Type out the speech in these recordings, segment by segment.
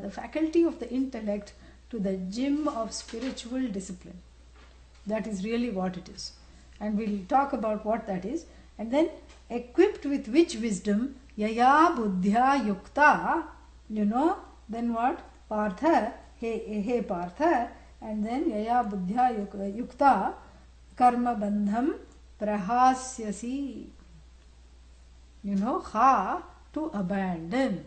the faculty of the intellect to the gym of spiritual discipline. That is really what it is. And we'll talk about what that is. And then, equipped with which wisdom, yaya buddhya yukta, then what? Partha, hey Partha, and then yaya buddhya yukta, karma bandham prahasyasi. Ha, to abandon.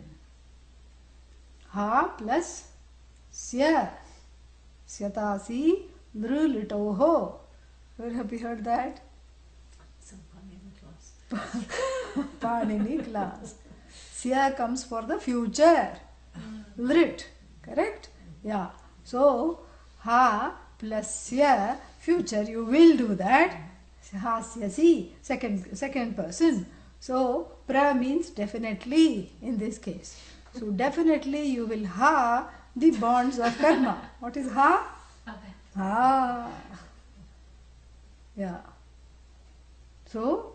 Ha plus sya. Syatasi nrulitoho. Where have you heard that? Some Panini class. Panini class. Sya comes for the future. Lrit. Correct? Yeah. So, ha plus sya, future, you will do that. Hasyasi, second person. So, pra means definitely in this case. So, definitely you will ha the bonds of karma. What is ha? Ha. Yeah. So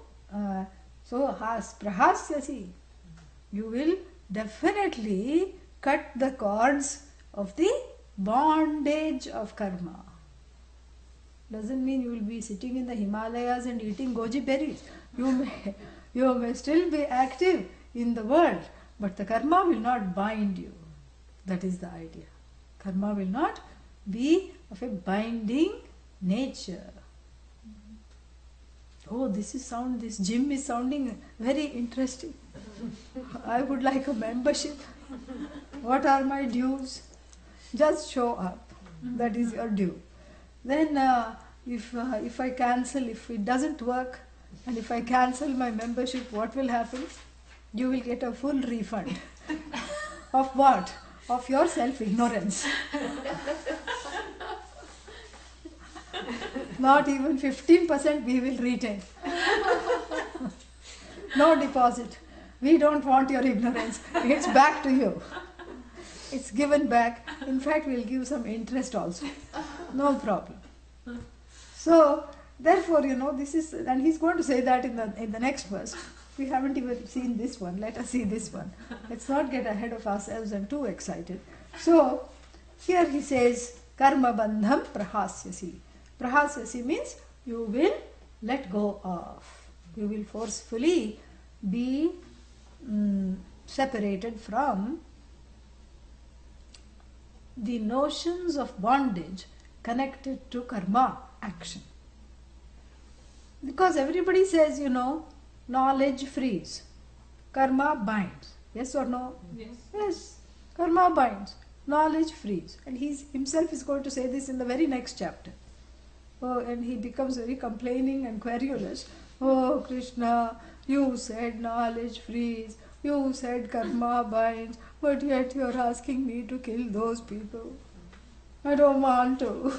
prahasyasi. You will definitely cut the cords of the bondage of karma. Doesn't mean you will be sitting in the Himalayas and eating goji berries. You may still be active in the world, but the karma will not bind you. That is the idea. Karma will not be of a binding nature. Oh, this gym is sounding very interesting. I would like a membership. What are my dues? Just show up. That is your due. Then if I cancel, if it doesn't work, and if I cancel my membership, what will happen? You will get a full refund. Of what? Of your self-ignorance. Not even 15% we will retain. No deposit. We don't want your ignorance. It's back to you. It's given back. In fact, we'll give some interest also. No problem. So, therefore, this is, and he's going to say that in the next verse. We haven't even seen this one. Let us see this one. Let's not get ahead of ourselves and too excited. So, here he says, karma bandham prahasyasi. Prahasyasi means you will let go of. You will forcefully be separated from the notions of bondage connected to karma action. Because everybody says, knowledge frees, karma binds. Yes or no? Yes. Yes. Karma binds, knowledge frees. And he himself is going to say this in the very next chapter. Oh, and he becomes very complaining and querulous. Oh, Krishna, you said knowledge frees, you said karma binds, but yet you are asking me to kill those people. I don't want to.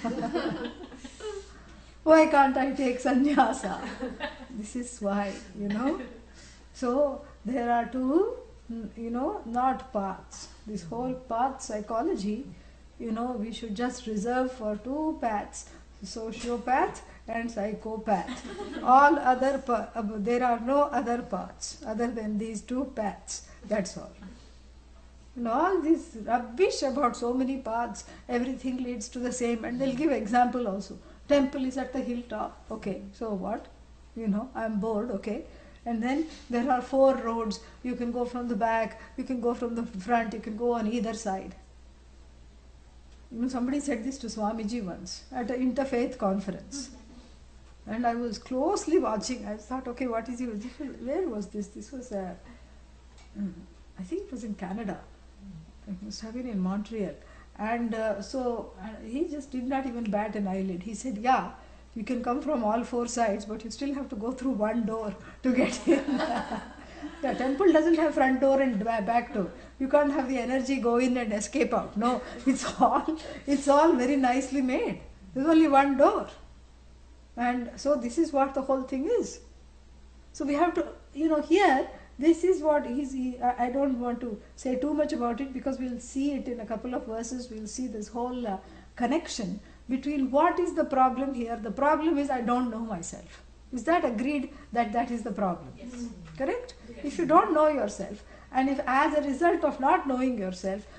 Why can't I take sannyasa? This is why, So, there are two, not paths. This whole path psychology, we should just reserve for two paths. Sociopath and psychopath. All other there are no other paths other than these two paths. That's all. All this rubbish about so many paths, everything leads to the same, and they'll give example also. Temple is at the hilltop. Okay, so what? I'm bored. Okay, and then there are 4 roads. You can go from the back, you can go from the front, you can go on either side. Somebody said this to Swamiji once at an interfaith conference. And I was closely watching. I thought, okay, what is he? Where was this? This was, I think it was in Canada. It must have been in Montreal. And so he just did not even bat an eyelid. He said, yeah, you can come from all 4 sides, but you still have to go through one door to get in. The temple doesn't have front door and back door. You can't have the energy go in and escape out. No, it's all very nicely made. There's only one door. And so this is what the whole thing is. So we have to, here, this is what I don't want to say too much about it because we'll see it in a couple of verses. We'll see this whole connection between what is the problem here. The problem is I don't know myself. Is that agreed that is the problem? Yes. Correct? Yes. If you don't know yourself, and if as a result of not knowing yourself,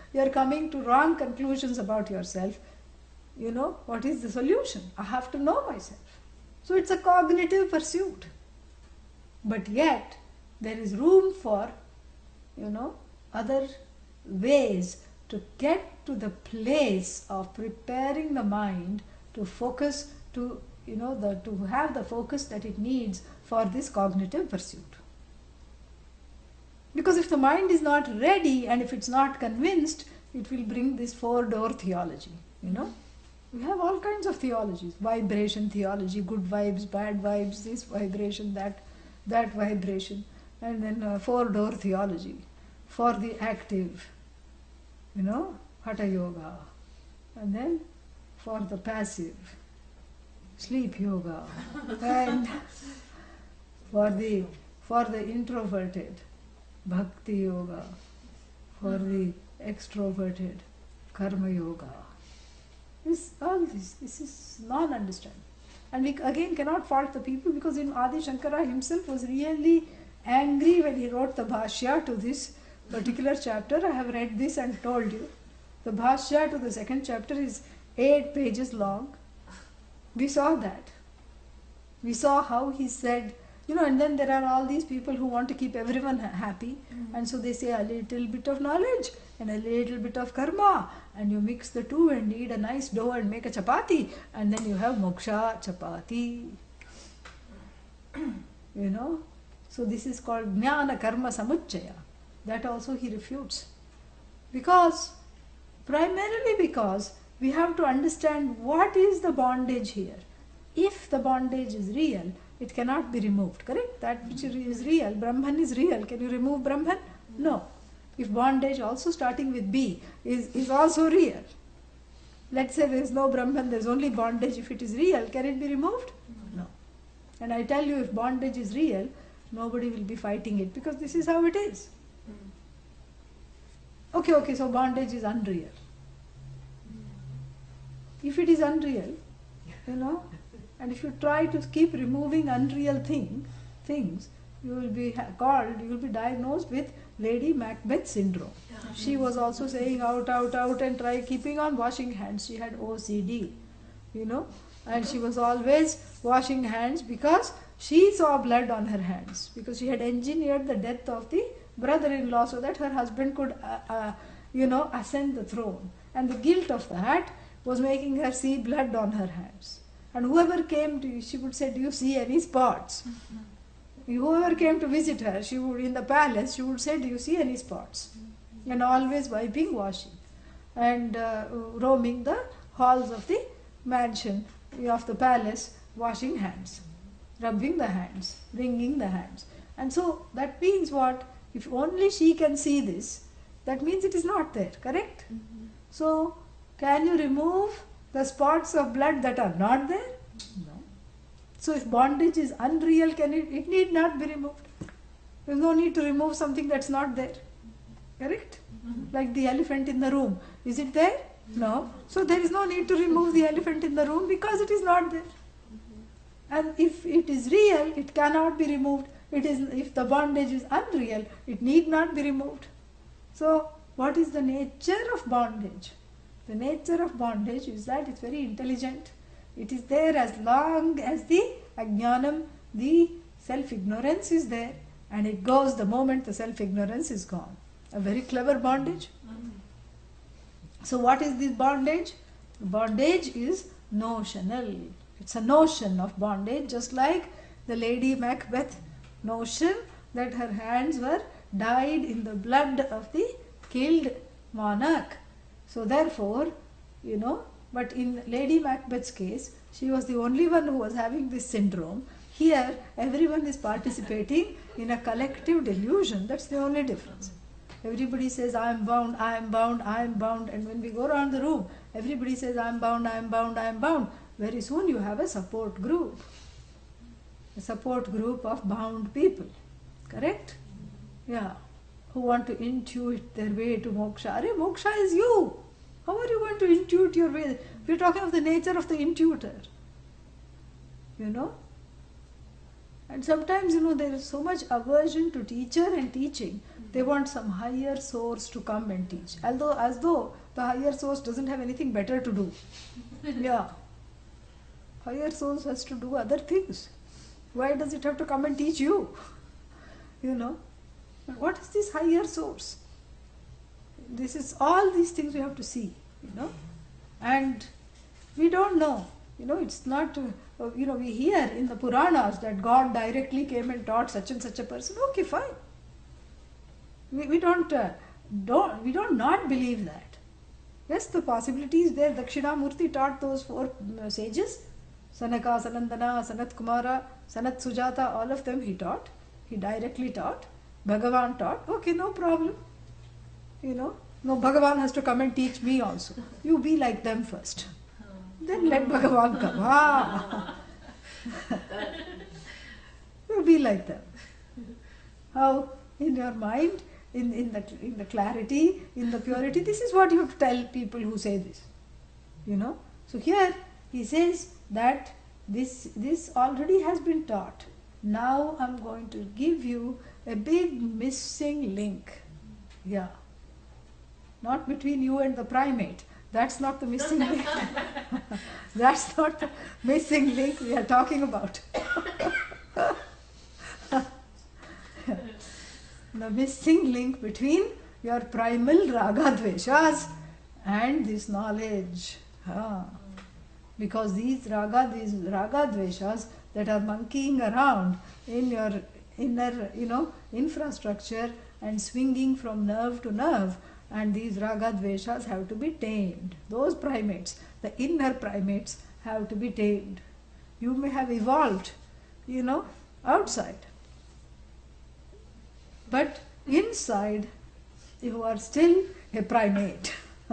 you are coming to wrong conclusions about yourself, what is the solution? I have to know myself. So it's a cognitive pursuit. But yet, there is room for, other ways to get to the place of preparing the mind to focus, to have the focus that it needs for this cognitive pursuit. Because if the mind is not ready and if it's not convinced, it will bring this four-door theology. We have all kinds of theologies. Vibration theology, good vibes, bad vibes, this vibration, that vibration. And then four-door theology for the active, Hatha Yoga. And then for the passive, sleep yoga. And for the introverted, Bhakti yoga. For the extroverted, Karma yoga. This is non-understanding. And we again cannot fault the people, because in Adi Shankara himself was really angry when he wrote the Bhashya to this particular chapter. I have read this and told you. The Bhashya to the second chapter is 8 pages long. We saw that. We saw how he said, and then there are all these people who want to keep everyone happy, and so they say a little bit of knowledge and a little bit of karma, and you mix the two and knead a nice dough and make a chapati, and then you have moksha chapati. So this is called Jnana Karma Samuchchaya. That also he refutes. Primarily because we have to understand what is the bondage here. If the bondage is real, it cannot be removed, correct? That which is real, Brahman is real. Can you remove Brahman? No. If bondage, also starting with B, is also real. Let's say there is no Brahman, there is only bondage. If it is real, can it be removed? No. And I tell you, if bondage is real, nobody will be fighting it, because this is how it is. Okay, so bondage is unreal. If it is unreal, and if you try to keep removing unreal things, you will be diagnosed with Lady Macbeth syndrome. She was also saying out, and try keeping on washing hands. She had OCD, and she was always washing hands because she saw blood on her hands, because she had engineered the death of the brother-in-law so that her husband could, ascend the throne. And the guilt of that was making her see blood on her hands. And whoever came to, she would say, do you see any spots? Whoever came to visit her, she would, in the palace, she would say, do you see any spots? And always wiping, washing, and roaming the halls of the mansion, of the palace, washing hands, rubbing the hands, wringing the hands. And so that means what? If only she can see this, that means it is not there, correct? So, can you remove the spots of blood that are not there? No. So if bondage is unreal, it need not be removed. There is no need to remove something that's not there. Correct? Like the elephant in the room. Is it there? No. So there is no need to remove the elephant in the room, because it is not there. And if it is real, it cannot be removed. If the bondage is unreal, it need not be removed. So what is the nature of bondage? The nature of bondage is that it's very intelligent. It is there as long as the ajnanam, the self-ignorance is there, and it goes the moment the self-ignorance is gone. A very clever bondage. So what is this bondage? Bondage is notional. It's a notion of bondage, just like the Lady Macbeth notion that her hands were dyed in the blood of the killed monarch. So therefore, but in Lady Macbeth's case, she was the only one who was having this syndrome. Here, everyone is participating in a collective delusion. That's the only difference. Everybody says, I am bound, I am bound, I am bound. And when we go around the room, everybody says, I am bound, I am bound, I am bound. Very soon you have a support group. A support group of bound people. Correct? Yeah. Who want to intuit their way to moksha. Arey, moksha is you. How are you going to intuit your way? We are talking of the nature of the intuiter. And sometimes, there is so much aversion to teacher and teaching. They want some higher source to come and teach. Although, as though the higher source doesn't have anything better to do. Yeah. Higher source has to do other things. Why does it have to come and teach you? What is this higher source? This is all these things we have to see, And we don't know. It's not, we hear in the Puranas that God directly came and taught such and such a person. Okay, fine. We don't not believe that. Yes, the possibility is there. Dakshinamurti taught those 4 sages. Sanaka, Sanandana, Sanat Kumara, Sanat Sujata, all of them he taught. He directly taught. Bhagavan taught. Okay, no problem. No, Bhagavan has to come and teach me also. You be like them first. Then let Bhagavan come. You be like them. How? In your mind, in the clarity, in the purity. This is what you have to tell people who say this. So here he says that this already has been taught. Now I'm going to give you a big missing link. Yeah. Not between you and the primate. That's not the missing link. That's not the missing link we are talking about. The missing link between your primal raga dveshas and this knowledge. Because these raga dveshas that are monkeying around in your inner, infrastructure and swinging from nerve to nerve, and these raga dveshas have to be tamed. Those primates, the inner primates, have to be tamed. You may have evolved, outside. But inside, you are still a primate.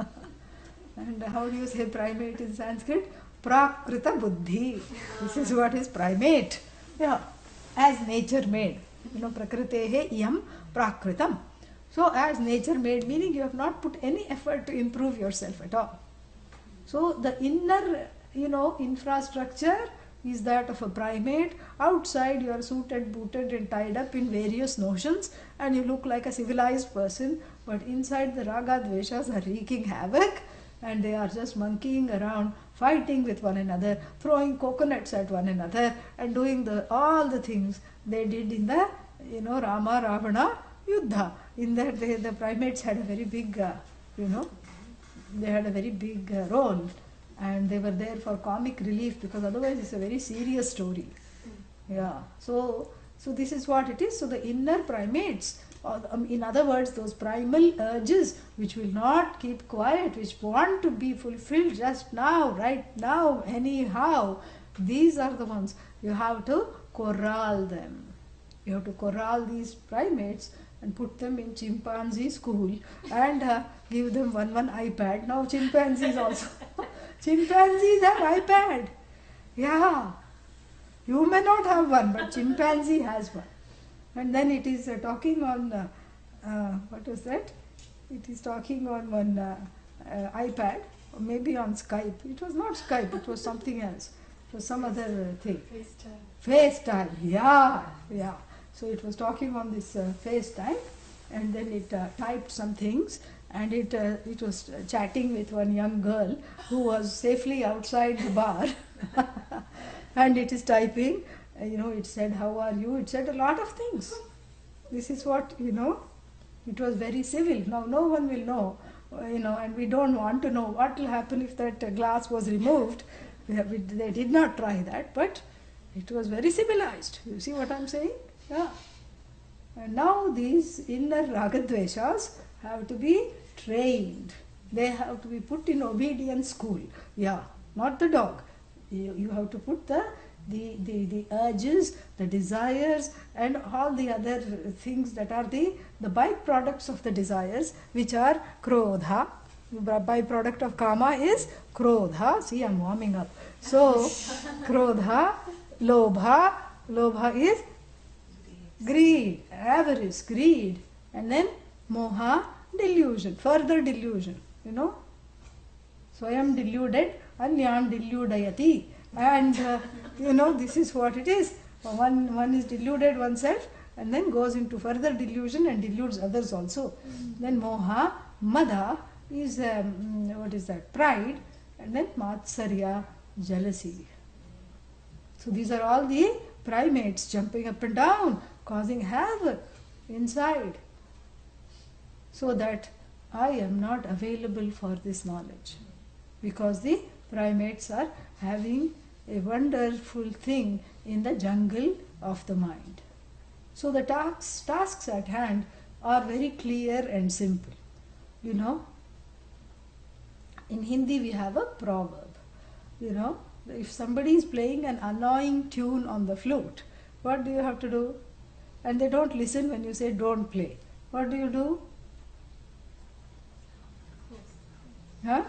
And how do you say primate in Sanskrit? Prakrita buddhi. This is what is primate. Yeah, as nature made. Prakritehe iyam prakritam. So as nature made, meaning you have not put any effort to improve yourself at all. So the inner, infrastructure is that of a primate. Outside you are suited, booted and tied up in various notions and you look like a civilized person, but inside the raga dveshas are wreaking havoc and they are just monkeying around, fighting with one another, throwing coconuts at one another and doing all the things they did in the Rama Ravana Yuddha. In that the primates had a very big they had a very big role, and they were there for comic relief, because otherwise it's a very serious story. Yeah. So this is what it is. So the inner primates, in other words, those primal urges which will not keep quiet, which want to be fulfilled just now, right now, anyhow, these are the ones. You have to corral them. You have to corral these primates and put them in chimpanzee school and give them one iPad. Now chimpanzees also. Chimpanzees have iPad. Yeah. You may not have one, but chimpanzee has one. And then it is talking on, what was that? It is talking on one iPad, or maybe on Skype. It was not Skype, it was something else. It was some other thing. FaceTime, yeah. So it was talking on this FaceTime, and then it typed some things, and it was chatting with one young girl who was safely outside the bar. And it is typing, it said, how are you? It said a lot of things. This is what, it was very civil. Now no one will know, and we don't want to know what will happen if that glass was removed. They did not try that, but it was very civilized. You see what I'm saying? Yeah. And now these inner ragadveshas have to be trained. They have to be put in obedience school. Yeah, not the dog. You have to put the urges, the desires, and all the other things that are the byproducts of the desires, which are krodha. Byproduct of kama is krodha. See, I'm warming up. So, krodha, lobha. Lobha is greed, avarice, greed. And then moha, delusion, further delusion. Swayam deluded, anyam deludayati. And, this is what it is. One is deluded oneself and then goes into further delusion and deludes others also. Then moha, mada is pride, and then matsarya, jealousy. So these are all the primates jumping up and down, causing havoc inside, so that I am not available for this knowledge, because the primates are having a wonderful thing in the jungle of the mind. So the tasks at hand are very clear and simple. You know, in Hindi we have a proverb. You know, if somebody is playing an annoying tune on the flute, what do you have to do? And they don't listen when you say don't play. What do you do? Huh?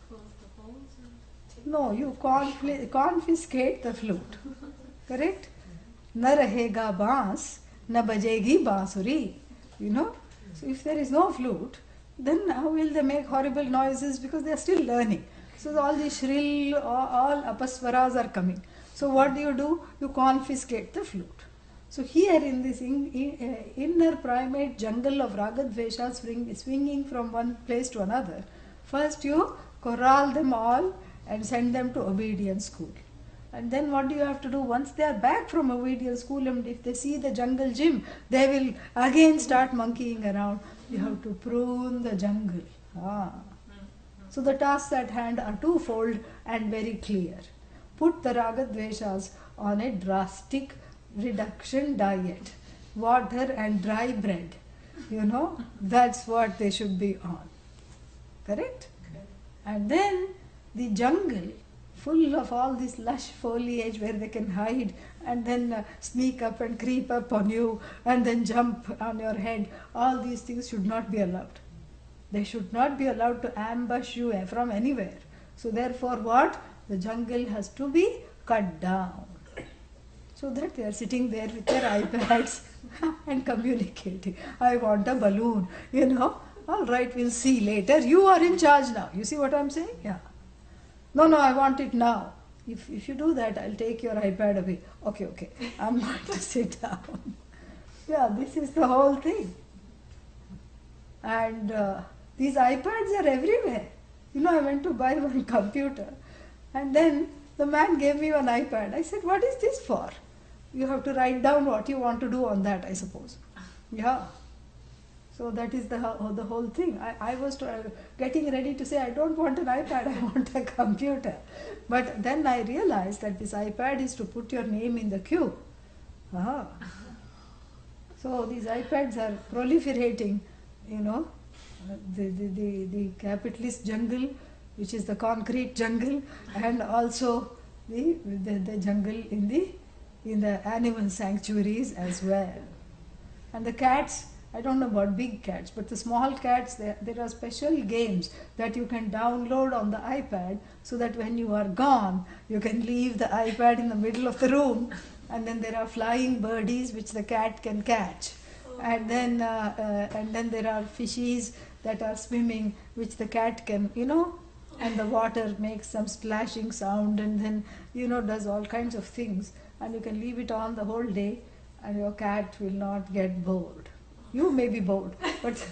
No, you confiscate the flute. Correct? Na rahega baans, na bajegi bansuri. You know? So if there is no flute, then how will they make horrible noises? Because they are still learning. So all the shrill, all apaswaras are coming. So what do? You confiscate the flute. So here in this inner primate jungle of raga dvesha swinging from one place to another, first you corral them all and send them to obedience school. And then what do you have to do? Once they are back from obedience school, and if they see the jungle gym, they will again start monkeying around. You have to prune the jungle. So the tasks at hand are twofold and very clear. Put the raga dveshas on a drastic reduction diet. Water and dry bread. You know, that's what they should be on. Correct? And then the jungle, full of all this lush foliage where they can hide and then sneak up and creep up on you and then jump on your head, all these things should not be allowed. They should not be allowed to ambush you from anywhere. So therefore what? The jungle has to be cut down. So that they are sitting there with their iPads and communicating. I want a balloon, you know. All right, we'll see later. You are in charge now. You see what I'm saying? Yeah. No, I want it now. If you do that, I'll take your iPad away. Okay. I'm going to sit down. Yeah, this is the whole thing. And these iPads are everywhere. You know, I went to buy one computer. And then the man gave me one iPad. I said, what is this for? You have to write down what you want to do on that, I suppose. Yeah. So that is the whole thing. I was getting ready to say, I don't want an iPad, I want a computer. But then I realized that this iPad is to put your name in the queue. So these iPads are proliferating, you know, the capitalist jungle, which is the concrete jungle, and also the jungle in the animal sanctuaries as well. And the cats, I don't know about big cats, but the small cats, there are special games that you can download on the iPad so that when you are gone, you can leave the iPad in the middle of the room, and then there are flying birdies which the cat can catch. And then there are fishies that are swimming which the cat can, you know, and the water makes some splashing sound and then, you know, does all kinds of things. And you can leave it on the whole day and your cat will not get bored. You may be bored, but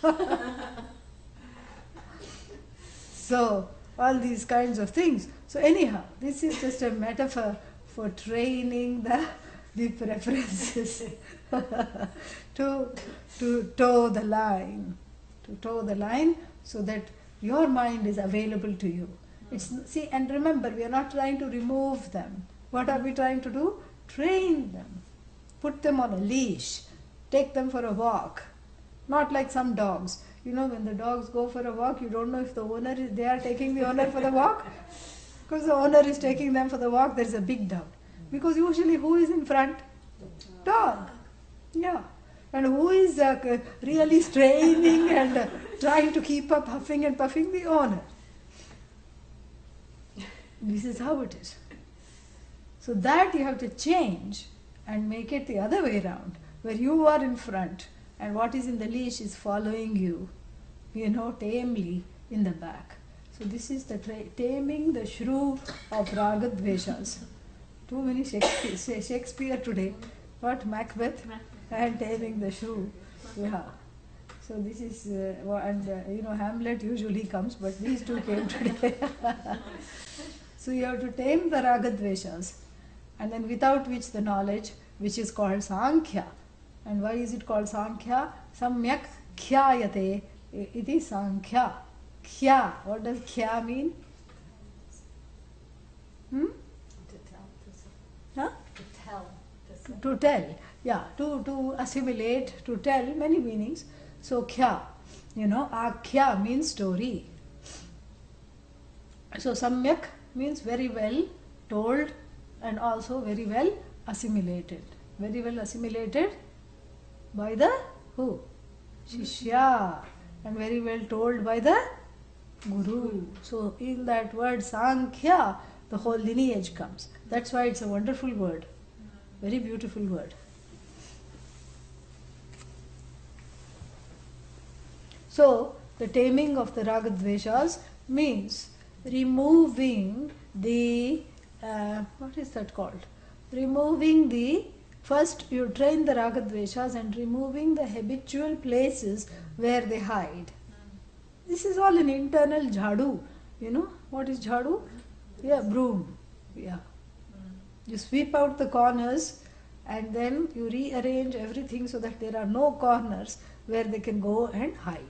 so all these kinds of things. So anyhow, this is just a metaphor for training the preferences to toe the line, so that your mind is available to you. See, and remember, we are not trying to remove them. What are we trying to do? Train them, put them on a leash. Take them for a walk. Not like some dogs. You know, when the dogs go for a walk, you don't know if they are taking the owner for the walk. Because the owner is taking them for the walk, there is a big doubt. Because usually who is in front? Dog. Yeah. And who is really straining and trying to keep up, huffing and puffing? The owner. This is how it is. So that you have to change and make it the other way around, where you are in front and what is in the leash is following you, you know, tamely in the back. So this is the taming the shrew of raga dveshas. Too many Shakespeare today. What? Macbeth and Taming the Shrew. Yeah. So this is, Hamlet usually comes, but these two came today. So you have to tame the ragadveshas, and then without which the knowledge, which is called Sankhya. And why is it called Sankhya? Samyak khyayate iti Sankhya. Khya. What does khya mean? To tell. Huh? To tell. To tell. Yeah, to assimilate, to tell, many meanings. So kya, akhya means story. So samyak means very well told and also very well assimilated. Very well assimilated by the who? Shishya. And very well told by the Guru. So in that word Sankhya, the whole lineage comes. That's why it's a wonderful word. Very beautiful word. So, the taming of the ragadveshas means removing the, what is that called? First you train the ragadveshas and removing the habitual places where they hide. This is all an internal jhadu. You know what is jhadu? Yeah, broom. Yeah. You sweep out the corners and then you rearrange everything so that there are no corners where they can go and hide.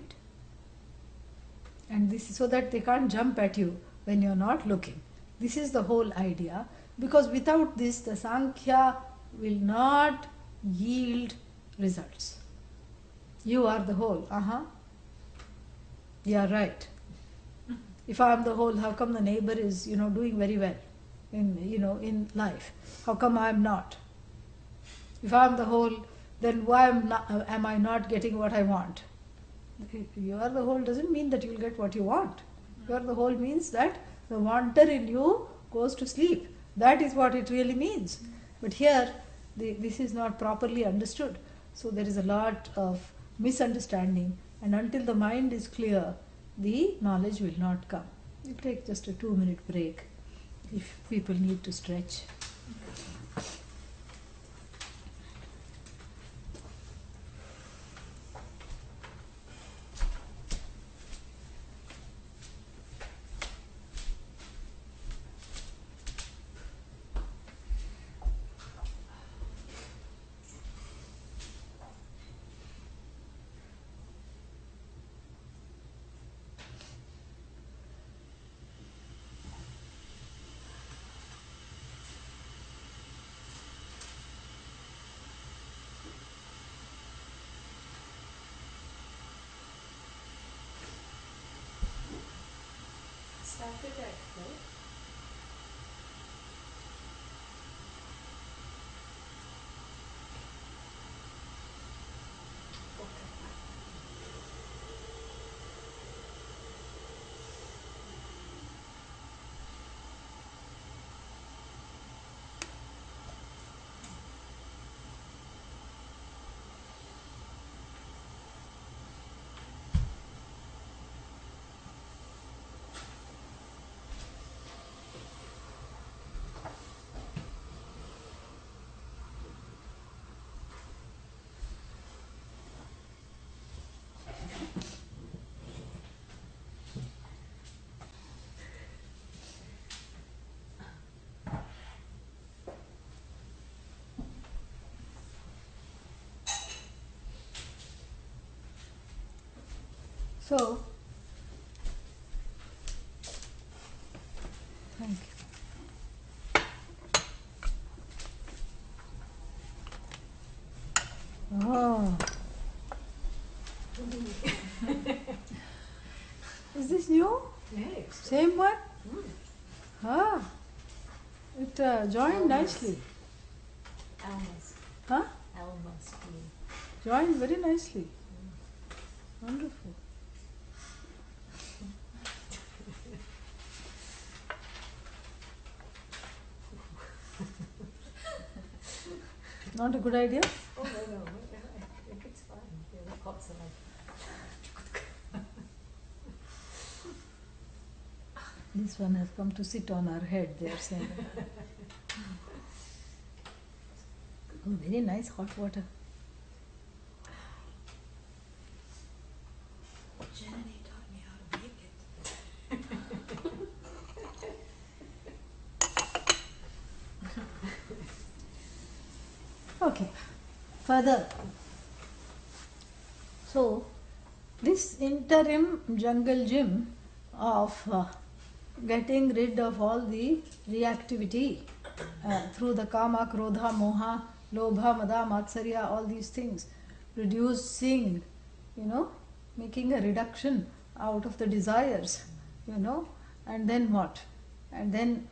And this is so that they can't jump at you when you're not looking. This is the whole idea, because without this the Sankhya will not yield results. You are the whole. Yeah, right. If I am the whole, how come the neighbor is, doing very well in life? How come I am not? If I am the whole, then why am I not getting what I want? You are the whole doesn't mean that you will get what you want. You are the whole means that the wanter in you goes to sleep. That is what it really means. But here, this is not properly understood. So there is a lot of misunderstanding, and until the mind is clear, the knowledge will not come. We'll take just a 2-minute break if people need to stretch. Started at 4. So, thank you. Oh. Is this new? Yes. Same one? It joined nicely. Almost. Huh? Almost. Joined very nicely. Wonderful. Not a good idea? Oh, no. I think it's fine. The pots are like... This one has come to sit on our head, they are saying. Oh, very nice hot water. Janani taught me how to make it. Okay, further. So, this interim jungle gym of getting rid of all the reactivity through the kama, krodha, moha, lobha, mada, matsarya, all these things, reducing, making a reduction out of the desires, and then what? And then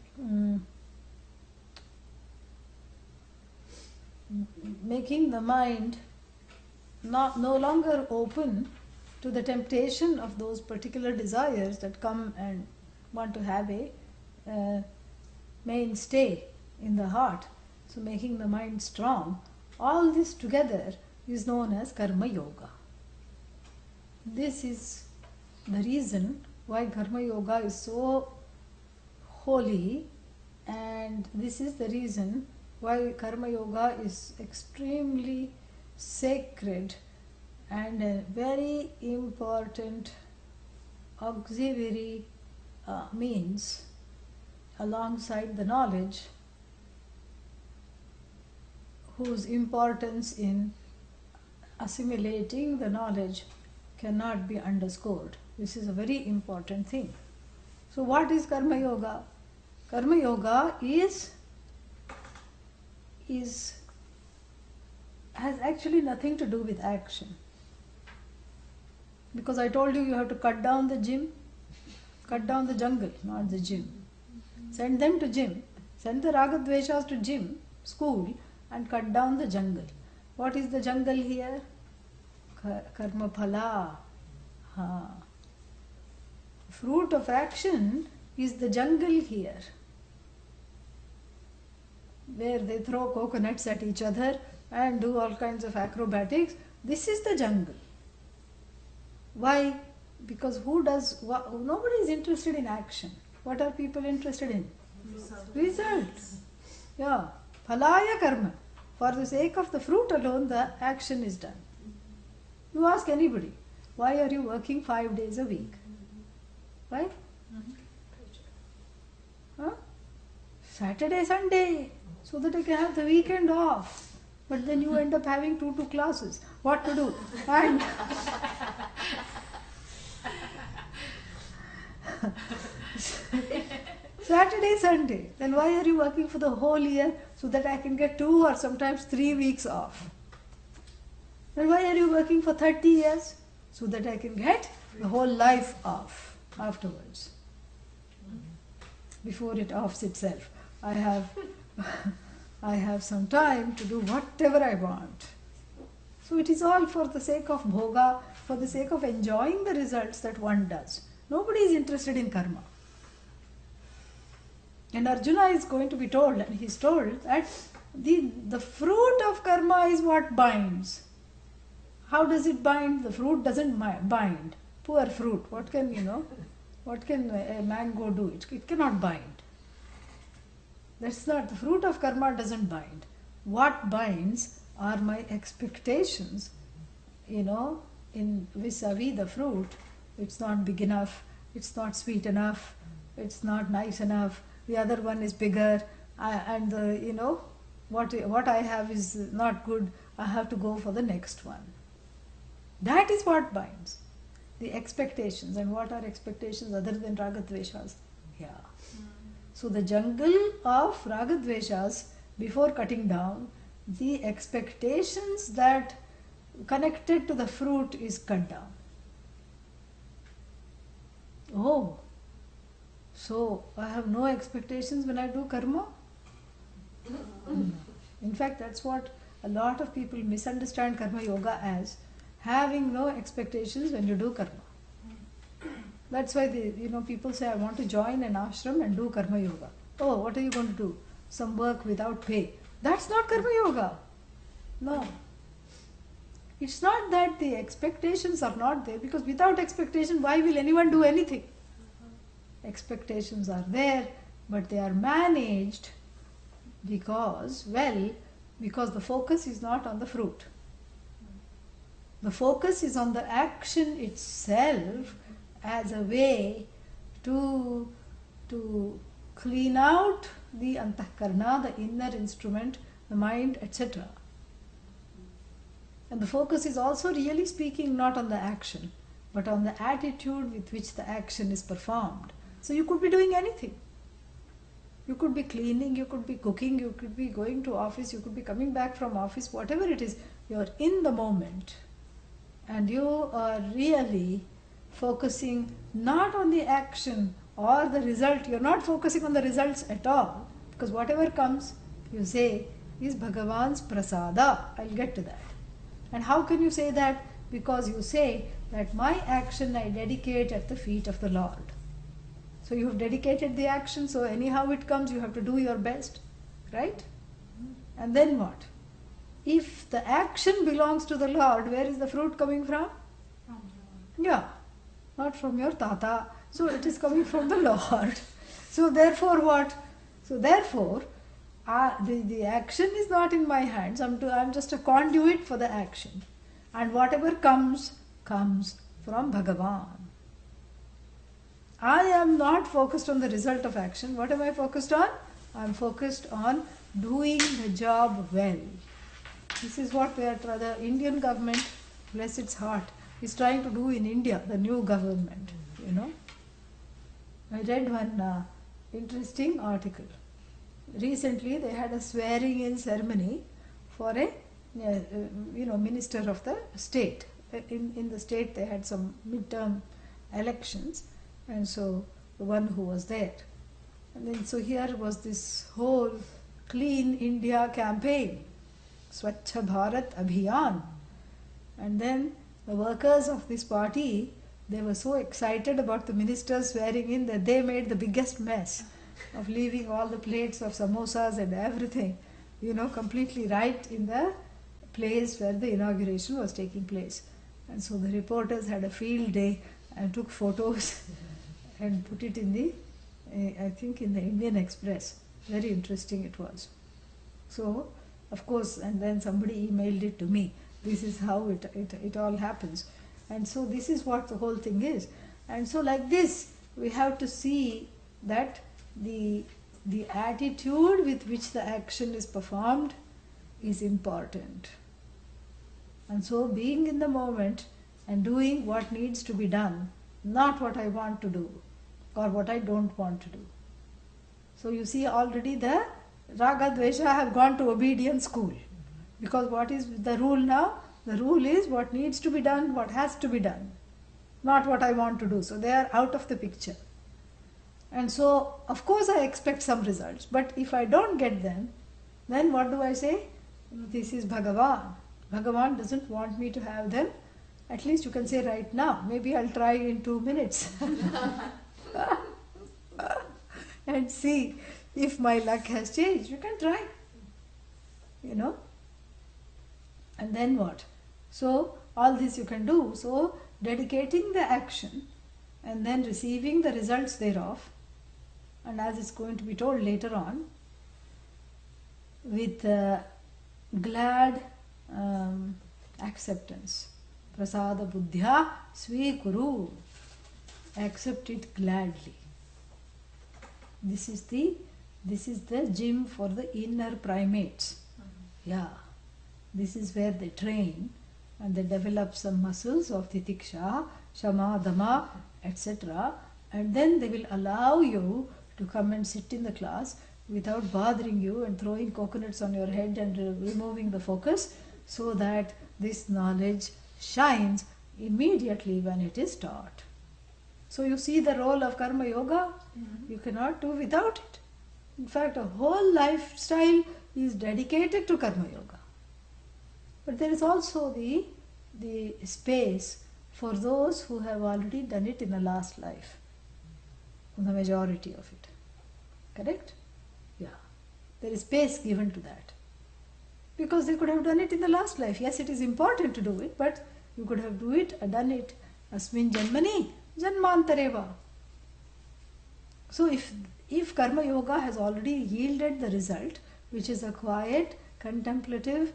making the mind no longer open to the temptation of those particular desires that come and want to have a mainstay in the heart. So making the mind strong, all this together is known as karma yoga. This is the reason why karma yoga is so holy, and this is the reason why karma yoga is extremely sacred and a very important auxiliary means alongside the knowledge, whose importance in assimilating the knowledge cannot be underscored. This is a very important thing. So what is karma yoga? Karma yoga has actually nothing to do with action. Because I told you have to cut down the gym, cut down the jungle, not the gym. Send them to gym, send the raga dveshas to gym, school, and cut down the jungle. What is the jungle here? Karma phala. Fruit of action is the jungle here, where they throw coconuts at each other and do all kinds of acrobatics. This is the jungle. Why? Because nobody is interested in action. What are people interested in? Results. Yeah. Phalaya karma. For the sake of the fruit alone, the action is done. You ask anybody, why are you working 5 days a week? Why? Huh? Saturday, Sunday, so that I can have the weekend off. But then you end up having two classes. What to do? And Saturday, Sunday. Then why are you working for the whole year? So that I can get 2 or sometimes 3 weeks off. Then why are you working for 30 years? So that I can get the whole life off afterwards. Before it offs itself. I have some time to do whatever I want. So it is all for the sake of bhoga, for the sake of enjoying the results that one does. Nobody is interested in karma. And Arjuna is going to be told, and he is told that the fruit of karma is what binds. How does it bind? The fruit doesn't bind. Poor fruit. What can a mango do? It cannot bind. That's not, the fruit of karma doesn't bind. What binds are my expectations, in vis-a-vis the fruit. It's not big enough, it's not sweet enough, it's not nice enough, the other one is bigger, and what I have is not good, I have to go for the next one. That is what binds. The expectations. And what are expectations other than ragadveshas? Yeah. So the jungle of ragadveshas, before cutting down, the expectations that connected to the fruit is cut down. Oh, so I have no expectations when I do karma? In fact, that's what a lot of people misunderstand karma yoga as, having no expectations when you do karma. That's why people say, I want to join an ashram and do karma yoga. Oh, what are you going to do? Some work without pay. That's not karma yoga. No. It's not that the expectations are not there, because without expectation, why will anyone do anything? Expectations are there, but they are managed because, because the focus is not on the fruit. The focus is on the action itself as a way to clean out the antahkarna, the inner instrument, the mind, etc. And the focus is also really speaking not on the action, but on the attitude with which the action is performed. So you could be doing anything. You could be cleaning, you could be cooking, you could be going to office, you could be coming back from office, whatever it is, you're in the moment. And you are really focusing not on the action or the result. You're not focusing on the results at all. Because whatever comes, you say, is Bhagavan's prasada. I'll get to that. And how can you say that? Because you say that my action I dedicate at the feet of the Lord. So you have dedicated the action, so anyhow it comes, you have to do your best. Right? And then what? If the action belongs to the Lord, where is the fruit coming from? Yeah, not from your tata. So it is coming from the Lord. So therefore what? So therefore, the action is not in my hands. I'm just a conduit for the action. And whatever comes from Bhagavan. I am not focused on the result of action. What am I focused on? I'm focused on doing the job well. This is what the Indian government, bless its heart, is trying to do in India, the new government, you know. I read one interesting article. Recently they had a swearing in ceremony for a minister of the state. In the state they had some midterm elections, and so the one who was there. And then so here was this whole Clean India campaign, Swachha Bharat Abhiyan. And then the workers of this party, they were so excited about the minister swearing in that they made the biggest mess of leaving all the plates of samosas and everything, completely right in the place where the inauguration was taking place. And so the reporters had a field day and took photos and put it in the, I think in the Indian Express. Very interesting it was. So, of course, and then somebody emailed it to me. This is how it all happens. And so this is what the whole thing is. And so like this, we have to see that the attitude with which the action is performed is important. And so being in the moment and doing what needs to be done, not what I want to do or what I don't want to do. So you see already the Raga Dvesha have gone to obedience school. Because what is the rule now? The rule is what needs to be done, what has to be done, not what I want to do. So they are out of the picture. And so, of course, I expect some results. But if I don't get them, then what do I say? This is Bhagavan. Bhagavan doesn't want me to have them. At least you can say right now. Maybe I'll try in 2 minutes. And see if my luck has changed. You can try. And then what? So, all this you can do. So, dedicating the action and then receiving the results thereof, and as it's going to be told later on, with glad acceptance. Prasada buddhya svikuru. Accept it gladly. This is the gym for the inner primates. Yeah. This is where they train and they develop some muscles of titiksha, shama, dhamma, etc. And then they will allow you to come and sit in the class without bothering you and throwing coconuts on your head and removing the focus, so that this knowledge shines immediately when it is taught. So you see the role of karma yoga? You cannot do without it. In fact, a whole lifestyle is dedicated to karma yoga. But there is also the space for those who have already done it in the last life. The majority of it. Correct? Yeah. There is space given to that. Because they could have done it in the last life. Yes, it is important to do it, but you could have done it asmin janmani, janmantareva. So if karma yoga has already yielded the result, which is a quiet, contemplative,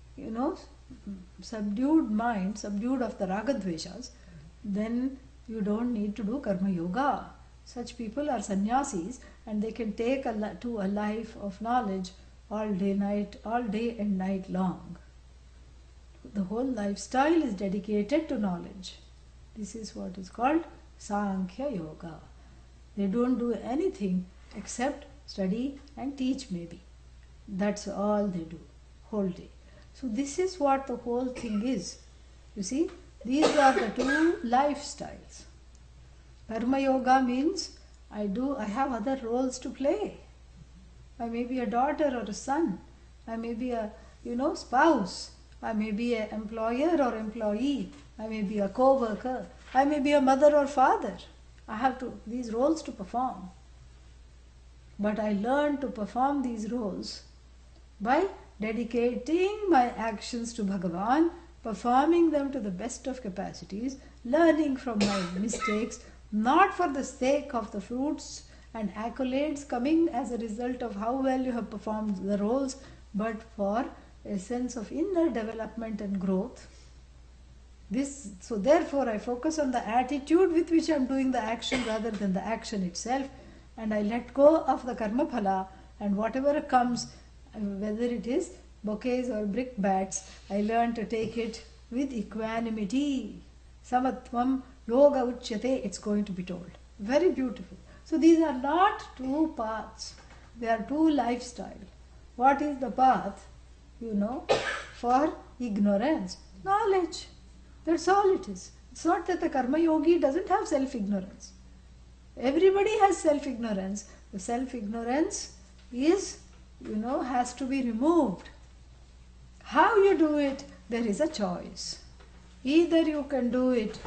subdued mind, subdued of the ragadveshas, then you don't need to do karma yoga. Such people are sannyasis, and they can take to a life of knowledge all day and night long. The whole lifestyle is dedicated to knowledge. This is what is called Sankhya Yoga. They don't do anything except study and teach maybe. That's all they do, whole day. So this is what the whole thing is. You see, these are the two lifestyles. Karma Yoga means I have other roles to play. I may be a daughter or a son. I may be a spouse. I may be an employer or employee. I may be a co-worker. I may be a mother or father. I have these roles to perform. But I learn to perform these roles by dedicating my actions to Bhagavan, performing them to the best of capacities, learning from my mistakes, not for the sake of the fruits and accolades coming as a result of how well you have performed the roles, but for a sense of inner development and growth. So therefore I focus on the attitude with which I am doing the action rather than the action itself, and I let go of the karma phala, and whatever comes, whether it is bouquets or brickbats, I learn to take it with equanimity. Samatvam yoga uchyate, it's going to be told. Very beautiful. So these are not two paths. They are two lifestyles. What is the path? For ignorance. Knowledge. That's all it is. It's not that the karma yogi doesn't have self-ignorance. Everybody has self-ignorance. The self-ignorance is, has to be removed. How you do it, there is a choice. Either you can do it,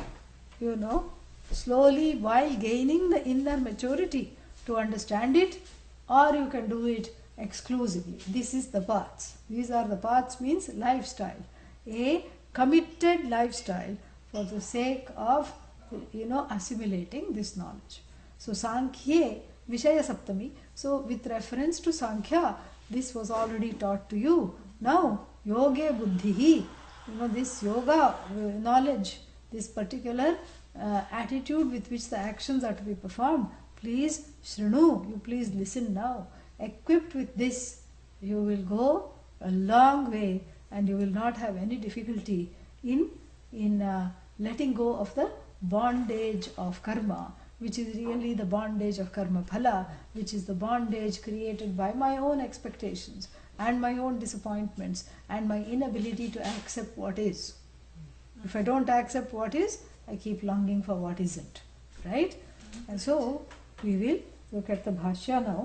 slowly while gaining the inner maturity to understand it, or you can do it exclusively. This is the paths. These are the paths, means lifestyle. A committed lifestyle for the sake of, assimilating this knowledge. So Sankhya Vishaya Saptami. So with reference to Sankhya, this was already taught to you. Now, Yoge Buddhihi, this yoga knowledge, this particular attitude with which the actions are to be performed, please Shrinu, you please listen now. Equipped with this, you will go a long way, and you will not have any difficulty in letting go of the bondage of karma, which is really the bondage of karma phala, which is the bondage created by my own expectations and my own disappointments and my inability to accept what is. If I don't accept what is, I keep longing for what isn't. Right? And so, we will look at the Bhashya now.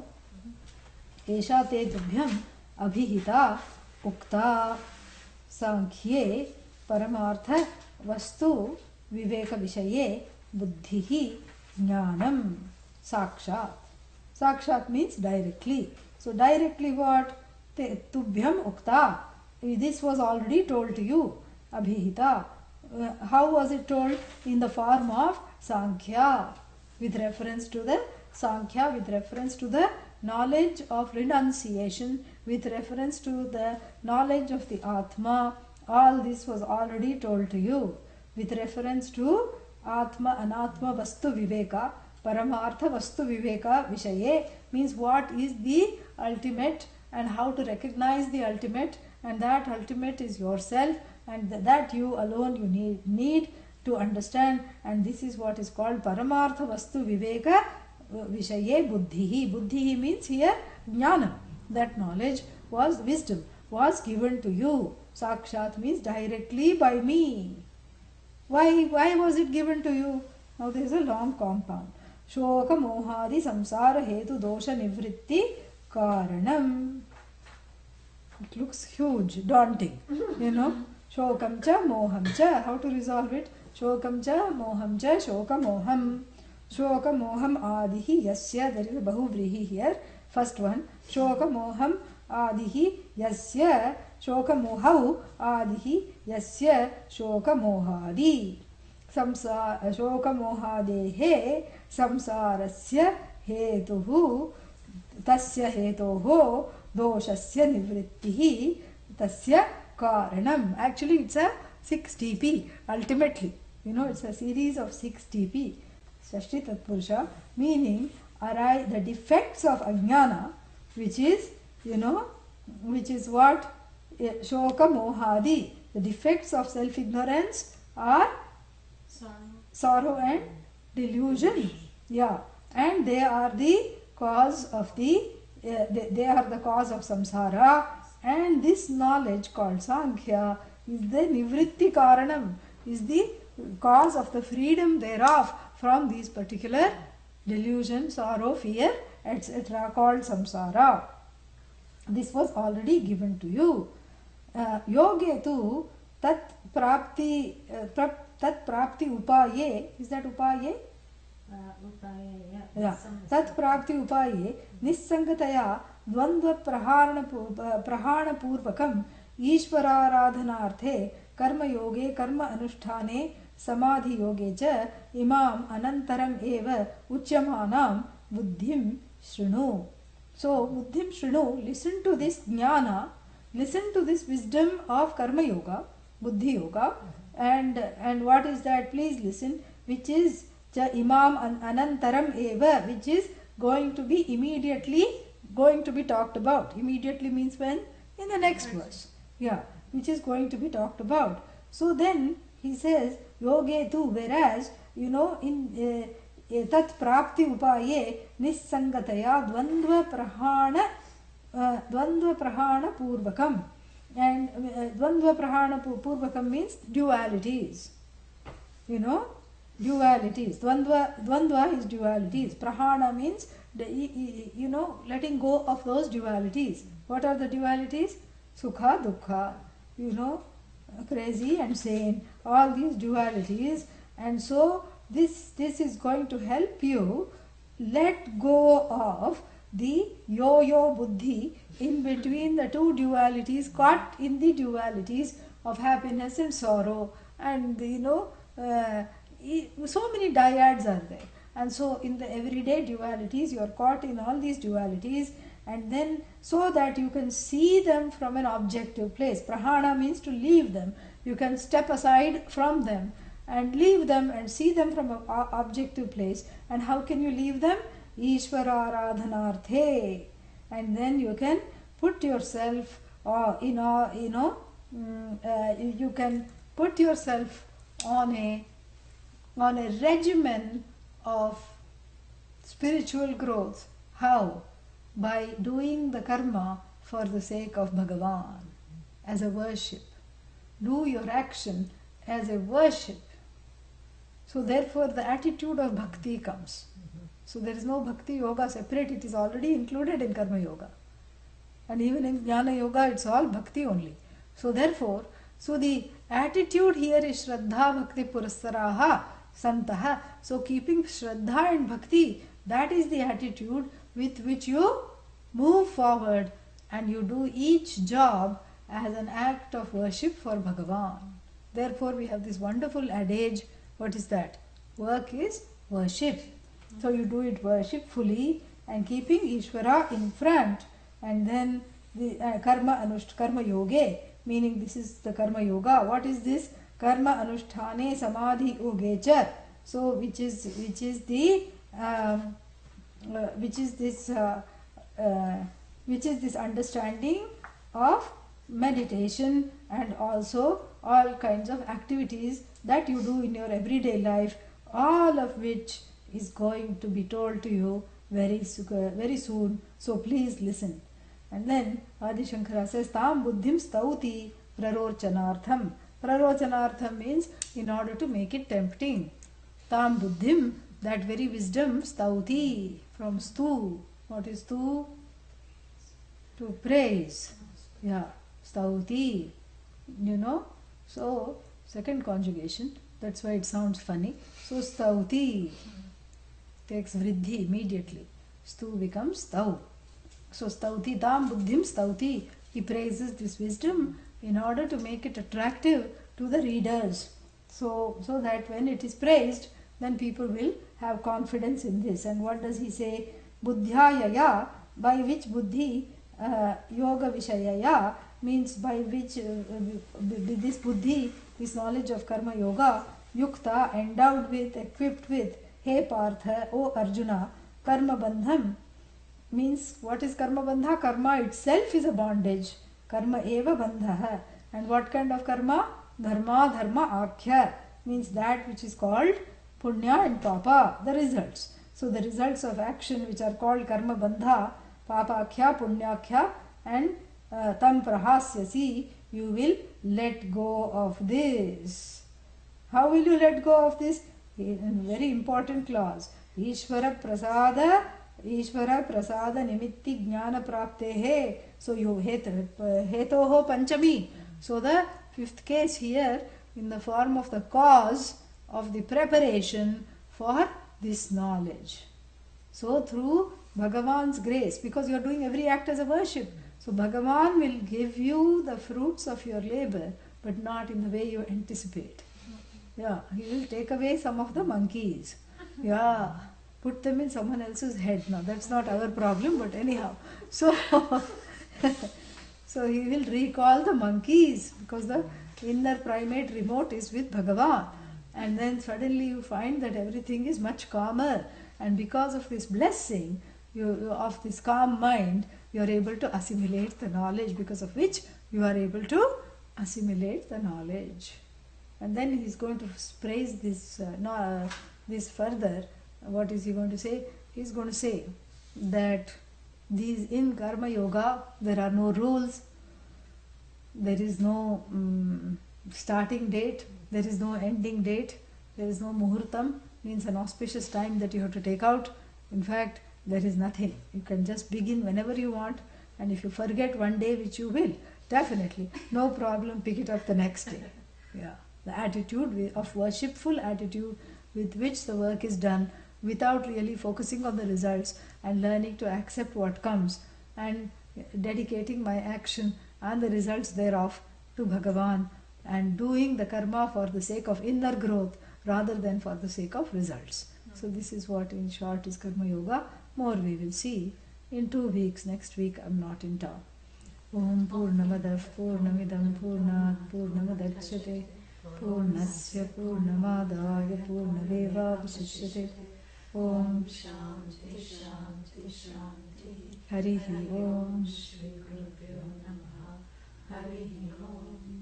Esha te tubhyam abhihita ukta sankhye paramartha vastu viveka vishaye buddhihi jnanam sakshat. Sakshat means directly. So directly what? Tubhyam ukta. This was already told to you. Abhihita. How was it told? In the form of Sankhya. With reference to the Sankhya, with reference to the knowledge of renunciation, with reference to the knowledge of the Atma. All this was already told to you. With reference to Atma, Anatma, Vastu Viveka, Paramartha Vastu Viveka Vishaye, means what is the ultimate and how to recognize the ultimate, and that ultimate is yourself, and that you alone you need to understand, and this is what is called Paramartha Vastu Viveka Vishaye Buddhihi. Buddhihi means here Jnana. That knowledge was wisdom, was given to you. Sakshat means directly by me. Why was it given to you? Now there is a long compound. Shoka Mohadi Samsara Hetu Dosha Nivritti Karanam. It looks huge, daunting. Shokam cha moham cha. How to resolve it? Shokam cha moham cha shoka moham. Shoka moham adihi yasya. There is a bahuvrihi here. First one. Shoka moham adihi yasya. Shoka mohau adihi yasya. Shoka mohadi. Shoka mohadehe samsarasya hetuhu tasya hetoho doshasya nivrittihi tasya karanam. Actually, it's a 6 TP ultimately. It's a series of 6 TP. Shashti Tatpurusha, meaning the defects of ajnana, which is, which is what? Shoka mohadi. The defects of self-ignorance are sorrow and delusion. Yeah. And they are the cause of they are the cause of samsara. And this knowledge called Sankhya is the nivritti karanam, is the cause of the freedom thereof from these particular delusion, sorrow, fear, etc. called samsara. This was already given to you. Yoge tu tat prapti upaye. Is that upaye? Yeah. Tat prapti upaye nissangataya dvandva prahana purvakam ishvararadhanarthe karma yoge karma anusthane samadhi yoge cha imam anantaram eva uchyamanam buddhim shrinu. So buddhim shrinu, listen to this jnana, listen to this wisdom of karma yoga, buddhi yoga, and what is that? Please listen, which is cha imam anantaram eva, which is going to be immediately going to be talked about. Immediately means when? In the next verse. Yeah, which is going to be talked about. So then he says yoge tu, whereas in tat prapti upaye nissangataya dvandva prahana purvakam. And dvandva prahana purvakam means dualities. Dualities. Dvandva is dualities. Prahana means letting go of those dualities. What are the dualities? Sukha, dukkha, crazy and sane. All these dualities. And so this is going to help you let go of the yo-yo buddhi in between the two dualities, caught in the dualities of happiness and sorrow. And so many dyads are there. And so in the everyday dualities, you are caught in all these dualities, and then so that you can see them from an objective place. Prahana means to leave them. You can step aside from them and leave them and see them from an objective place. And how can you leave them? Ishvara aradhanarthe. And then you can put yourself you can put yourself on a regimen of spiritual growth. How? By doing the karma for the sake of Bhagavan, as a worship. Do your action as a worship. So therefore the attitude of bhakti comes. So there is no bhakti yoga separate, it is already included in karma yoga. And even in jnana yoga it's all bhakti only. So therefore, the attitude here is Shraddha Bhakti Purasaraha Santaha. So keeping Shraddha and Bhakti, that is the attitude with which you move forward and you do each job as an act of worship for Bhagavan. Therefore we have this wonderful adage. What is that? Work is worship. So you do it worshipfully and keeping Ishvara in front. And then the karma yoge, meaning this is the karma yoga. What is this? Karma anusthane samadhi yogecha. So which is this understanding of meditation and also all kinds of activities that you do in your everyday life, all of which is going to be told to you very soon. So please listen. And then Adi Shankara says, Tam buddhim stauti prarochanartham. Prarochanartham means in order to make it tempting. Tam buddhim, that very wisdom, stauti, from stu. What is stu? To praise. Yeah, stauti. So second conjugation, that's why it sounds funny. So stauti takes vriddhi immediately. Stu becomes stau. So stauti, tam buddhim stauti. He praises this wisdom in order to make it attractive to the readers. So that when it is praised, then people will have confidence in this. And what does he say? Buddhyayaya, by which buddhi yoga vishayaya means by which with this buddhi, this knowledge of karma yoga, yukta, endowed with, equipped with, he partha, O Arjuna, karma bandham means what is karma bandha? Karma itself is a bondage. Karma eva bandha. And what kind of karma? Dharma, dharma, akhya means that which is called punya and papa, the results. So the results of action which are called karma bandha, papakhya, punyakhya, and tam prahasyasi, you will let go of this. How will you let go of this? In very important clause. Ishvara prasada nimitti jnana praptehe. So you hetoho panchami. So the fifth case here in the form of the cause of the preparation for this knowledge. So through Bhagavan's grace, because you are doing every act as a worship, so Bhagavan will give you the fruits of your labor, but not in the way you anticipate. Yeah, he will take away some of the monkeys. Yeah, put them in someone else's head. Now that's not our problem, but anyhow. So, so he will recall the monkeys because the inner primate remote is with Bhagavan. And then suddenly you find that everything is much calmer. And because of this blessing, of this calm mind, you are able to assimilate the knowledge, because of which you are able to assimilate the knowledge. And then he is going to praise this, this further. What is he going to say? He is going to say that these in Karma Yoga, there are no rules, there is no starting date, there is no ending date, there is no muhurtam, means an auspicious time that you have to take out. In fact, there is nothing. You can just begin whenever you want, and if you forget one day, which you will, definitely, no problem, pick it up the next day. Yeah, the attitude of worshipful attitude with which the work is done, without really focusing on the results and learning to accept what comes and dedicating my action and the results thereof to Bhagavan, and doing the karma for the sake of inner growth rather than for the sake of results. So this is what in short is Karma Yoga. More we will see in 2 weeks. Next week I'm not in town. Om Purnamadav Purnamidam Purnat Purnamadachyate Purnasya Purnamadaya Purnameva Vasishyate. Om Shanti Shanti Shanti. Harihi Om. Shri Gurubhyo Namaha. Harihi Om.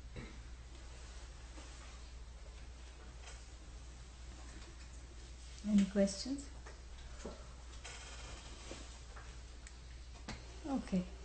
Any questions? Okay.